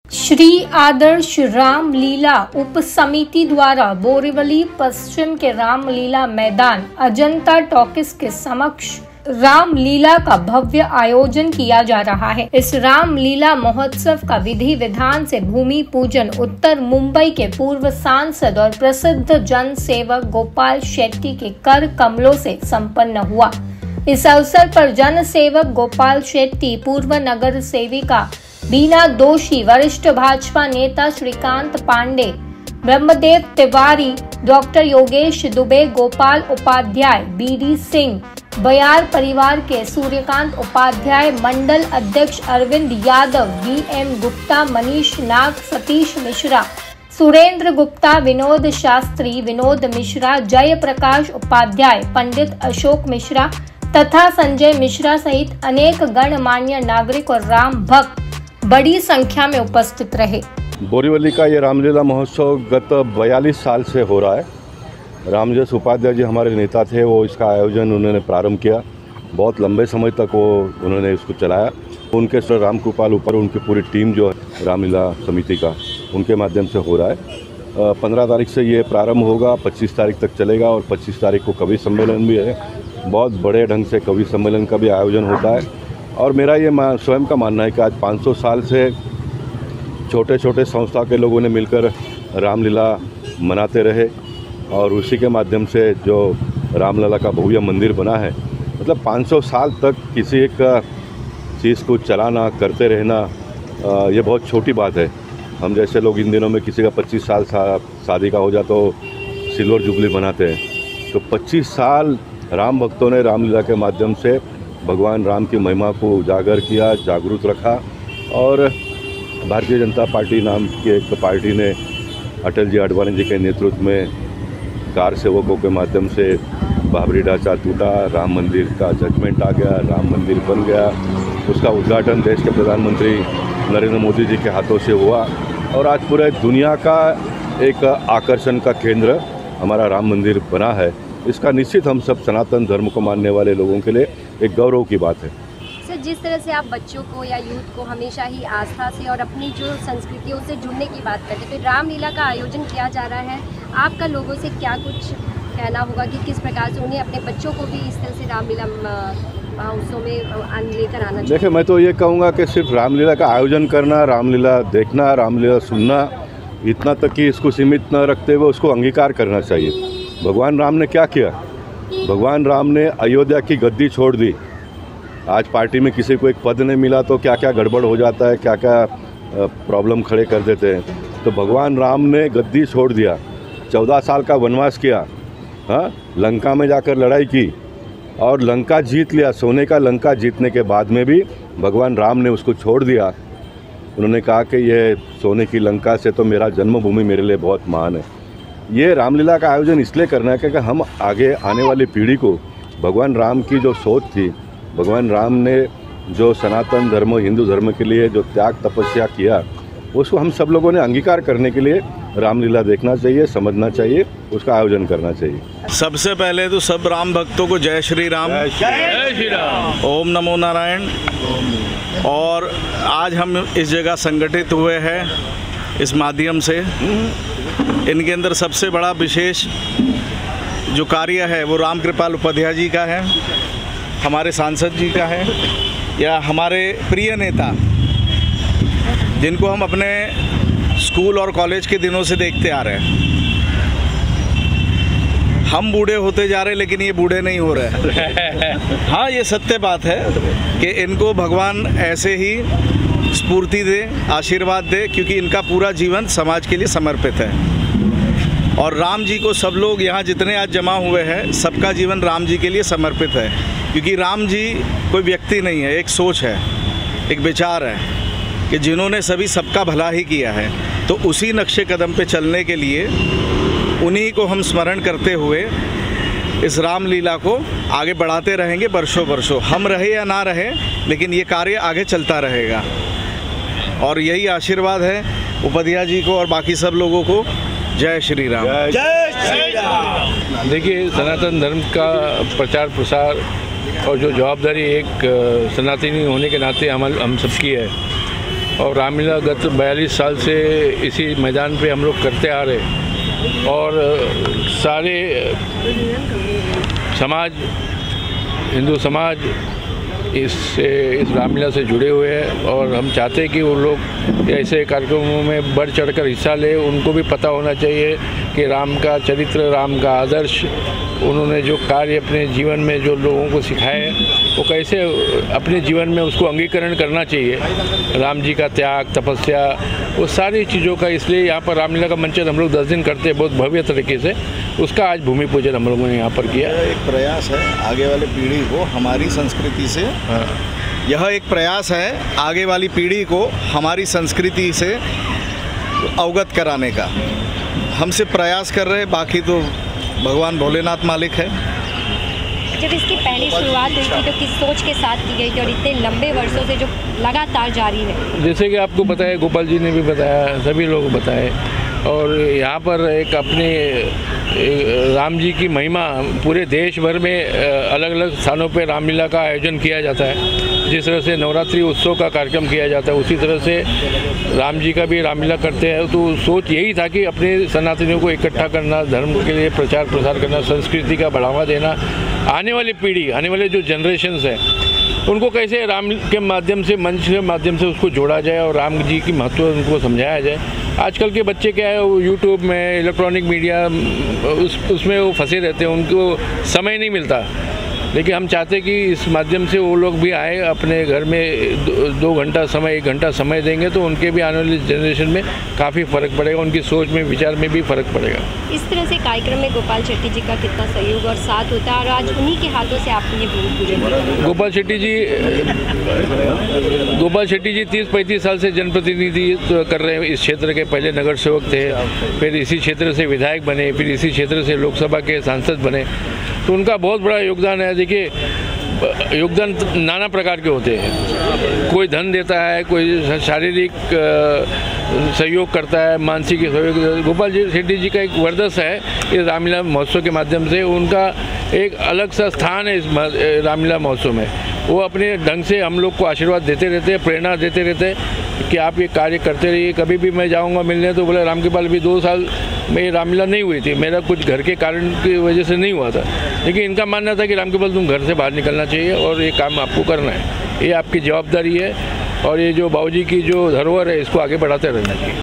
श्री आदर्श रामलीला उप समिति द्वारा बोरीवली पश्चिम के रामलीला मैदान अजंता टॉकीज के समक्ष रामलीला का भव्य आयोजन किया जा रहा है। इस रामलीला महोत्सव का विधि विधान से भूमि पूजन उत्तर मुंबई के पूर्व सांसद और प्रसिद्ध जन सेवक गोपाल शेट्टी के कर कमलों से संपन्न हुआ। इस अवसर पर जन सेवक गोपाल शेट्टी, पूर्व नगर सेविका बीना दोषी, वरिष्ठ भाजपा नेता श्रीकांत पांडे, ब्रह्मदेव तिवारी, डॉक्टर योगेश दुबे, गोपाल उपाध्याय, बीडी सिंह, बयार परिवार के सूर्यकांत उपाध्याय, मंडल अध्यक्ष अरविंद यादव, बीएम गुप्ता, मनीष नाग, सतीश मिश्रा, सुरेंद्र गुप्ता, विनोद शास्त्री, विनोद मिश्रा, जय प्रकाश उपाध्याय, पंडित अशोक मिश्रा तथा संजय मिश्रा सहित अनेक गणमान्य नागरिक और राम भक्त बड़ी संख्या में उपस्थित रहे। बोरीवली का ये रामलीला महोत्सव गत 42 साल से हो रहा है। रामजस उपाध्याय जी हमारे नेता थे, वो इसका आयोजन उन्होंने प्रारंभ किया। बहुत लंबे समय तक वो उन्होंने इसको चलाया। उनके सर राम कृपाल ऊपर उनकी पूरी टीम जो है रामलीला समिति का, उनके माध्यम से हो रहा है। 15 तारीख से ये प्रारंभ होगा, 25 तारीख तक चलेगा और 25 तारीख को कवि सम्मेलन भी है। बहुत बड़े ढंग से कवि सम्मेलन का भी आयोजन होता है। और मेरा ये स्वयं का मानना है कि आज 500 साल से छोटे छोटे संस्था के लोगों ने मिलकर रामलीला मनाते रहे और उसी के माध्यम से जो रामलला का भव्य मंदिर बना है, मतलब 500 साल तक किसी एक चीज़ को चलाना, करते रहना, ये बहुत छोटी बात है। हम जैसे लोग इन दिनों में किसी का 25 साल शादी का हो जाए तो सिल्वर जुबली बनाते हैं। तो 25 साल राम भक्तों ने रामलीला के माध्यम से भगवान राम की महिमा को उजागर किया, जागरूक रखा। और भारतीय जनता पार्टी नाम की एक पार्टी ने अटल जी आडवाणी जी के नेतृत्व में कार सेवकों के माध्यम से बाबरी ढांचा टूटा, राम मंदिर का जजमेंट आ गया, राम मंदिर बन गया। उसका उद्घाटन देश के प्रधानमंत्री नरेंद्र मोदी जी के हाथों से हुआ और आज पूरे दुनिया का एक आकर्षण का केंद्र हमारा राम मंदिर बना है। इसका निश्चित हम सब सनातन धर्म को मानने वाले लोगों के लिए एक गौरव की बात है। सर, जिस तरह से आप बच्चों को या यूथ को हमेशा ही आस्था से और अपनी जो संस्कृतियों से जुड़ने की बात करते हैं, तो रामलीला का आयोजन किया जा रहा है, आपका लोगों से क्या कुछ कहना होगा कि किस प्रकार से उन्हें अपने बच्चों को भी इस तरह से रामलीला महोत्सव में लेकर आना चाहिए? देखिए, मैं तो ये कहूँगा कि सिर्फ रामलीला का आयोजन करना, रामलीला देखना, रामलीला सुनना, इतना तक कि इसको सीमित न रखते हुए उसको अंगीकार करना चाहिए। भगवान राम ने क्या किया? भगवान राम ने अयोध्या की गद्दी छोड़ दी। आज पार्टी में किसी को एक पद नहीं मिला तो क्या क्या गड़बड़ हो जाता है, क्या क्या प्रॉब्लम खड़े कर देते हैं। तो भगवान राम ने गद्दी छोड़ दिया, 14 साल का वनवास किया, हाँ, लंका में जाकर लड़ाई की और लंका जीत लिया। सोने का लंका जीतने के बाद में भी भगवान राम ने उसको छोड़ दिया। उन्होंने कहा कि ये सोने की लंका से तो मेरा जन्मभूमि मेरे लिए बहुत महान है। ये रामलीला का आयोजन इसलिए करना है क्योंकि हम आगे आने वाली पीढ़ी को भगवान राम की जो सोच थी, भगवान राम ने जो सनातन धर्म, हिंदू धर्म के लिए जो त्याग तपस्या किया, उसको हम सब लोगों ने अंगीकार करने के लिए रामलीला देखना चाहिए, समझना चाहिए, उसका आयोजन करना चाहिए। सबसे पहले तो सब राम भक्तों को जय श्री राम, जय श्री राम, ओम नमो नारायण। और आज हम इस जगह संगठित हुए हैं इस माध्यम से। इनके अंदर सबसे बड़ा विशेष जो कार्य है वो राम कृपाल उपाध्याय जी का है, हमारे सांसद जी का है, या हमारे प्रिय नेता जिनको हम अपने स्कूल और कॉलेज के दिनों से देखते आ रहे हैं। हम बूढ़े होते जा रहे लेकिन ये बूढ़े नहीं हो रहे। हाँ, ये सत्य बात है कि इनको भगवान ऐसे ही स्फूर्ति दे, आशीर्वाद दे, क्योंकि इनका पूरा जीवन समाज के लिए समर्पित है। और राम जी को सब लोग यहाँ जितने आज जमा हुए हैं, सबका जीवन राम जी के लिए समर्पित है, क्योंकि राम जी कोई व्यक्ति नहीं है, एक सोच है, एक विचार है कि जिन्होंने सभी सबका भला ही किया है। तो उसी नक्शे कदम पे चलने के लिए उन्हीं को हम स्मरण करते हुए इस रामलीला को आगे बढ़ाते रहेंगे वर्षों वर्षों। हम रहे या ना रहे, लेकिन ये कार्य आगे चलता रहेगा। और यही आशीर्वाद है उपाध्याय जी को और बाकी सब लोगों को। जय श्री राम, जय श्री राम। देखिए, सनातन धर्म का प्रचार प्रसार और जो जवाबदारी एक सनातनी होने के नाते हम सबकी है, और रामलीला गत 42 साल से इसी मैदान पे हम लोग करते आ रहे और सारे समाज, हिंदू समाज इस रामलीला से जुड़े हुए हैं और हम चाहते हैं कि वो लोग ऐसे कार्यक्रमों में बढ़ चढ़कर हिस्सा ले। उनको भी पता होना चाहिए कि राम का चरित्र, राम का आदर्श, उन्होंने जो कार्य अपने जीवन में जो लोगों को सिखाए वो कैसे अपने जीवन में उसको अंगीकरण करना चाहिए। राम जी का त्याग, तपस्या, वो सारी चीज़ों का, इसलिए यहाँ पर रामलीला का मंचन हम लोग 10 दिन करते हैं बहुत भव्य तरीके से। उसका आज भूमि पूजन हम लोगों ने यहाँ पर किया। एक प्रयास है आगे वाली पीढ़ी को हमारी संस्कृति से, यह एक प्रयास है आगे वाली पीढ़ी को हमारी संस्कृति से अवगत कराने का। हमसे प्रयास कर रहे, बाकी तो भगवान भोलेनाथ मालिक है। जब इसकी पहली शुरुआत हुई थी तो किस सोच के साथ की गई थी और इतने लंबे वर्षों से जो लगातार जारी है? जैसे कि आपको बताया, गोपाल जी ने भी बताया, सभी लोग बताए, और यहाँ पर एक अपने राम जी की महिमा पूरे देश भर में अलग अलग स्थानों पे रामलीला का आयोजन किया जाता है। जिस तरह से नवरात्रि उत्सव का कार्यक्रम किया जाता है, उसी तरह से राम जी का भी रामलीला करते हैं। तो सोच यही था कि अपने सनातनियों को इकट्ठा करना, धर्म के लिए प्रचार प्रसार करना, संस्कृति का बढ़ावा देना, आने वाली पीढ़ी, आने वाले जो जनरेशन्स हैं उनको कैसे राम के माध्यम से, मंच के माध्यम से उसको जोड़ा जाए और राम जी की महत्व उनको समझाया जाए। आजकल के बच्चे क्या है, वो यूट्यूब में, इलेक्ट्रॉनिक मीडिया उसमें वो फंसे रहते हैं, उनको समय नहीं मिलता। लेकिन हम चाहते हैं कि इस माध्यम से वो लोग भी आए, अपने घर में 2 घंटा समय, 1 घंटा समय देंगे तो उनके भी आने वाली जनरेशन में काफ़ी फ़र्क पड़ेगा, उनकी सोच में, विचार में भी फ़र्क पड़ेगा। इस तरह से कार्यक्रम में गोपाल शेट्टी जी का कितना सहयोग और साथ होता है और आज उन्हीं के हाथों से आपने ये भूमि पूजन किया? गोपाल शेट्टी जी 30-35 साल से जनप्रतिनिधित्व कर रहे हैं इस क्षेत्र के। पहले नगर सेवक थे, फिर इसी क्षेत्र से विधायक बने, फिर इसी क्षेत्र से लोकसभा के सांसद बने, तो उनका बहुत बड़ा योगदान है। देखिए, योगदान नाना प्रकार के होते हैं, कोई धन देता है, कोई शारीरिक सहयोग करता है, मानसिक सहयोग। गोपाल शेट्टी जी का एक वर्चस्व है इस रामलीला महोत्सव के माध्यम से, उनका एक अलग सा स्थान है इस रामलीला महोत्सव में। वो अपने ढंग से हम लोग को आशीर्वाद देते रहते हैं, प्रेरणा देते रहते हैं कि आप ये कार्य करते रहिए। कभी भी मैं जाऊंगा मिलने तो बोले राम कृपाल भी 2 साल में रामलीला नहीं हुई थी, मेरा कुछ घर के कारण की वजह से नहीं हुआ था, लेकिन इनका मानना था कि राम कृपाल तुम घर से बाहर निकलना चाहिए और ये काम आपको करना है, ये आपकी जवाबदारी है और ये जो बाबूजी की जो धरोहर है इसको आगे बढ़ाते रहना चाहिए।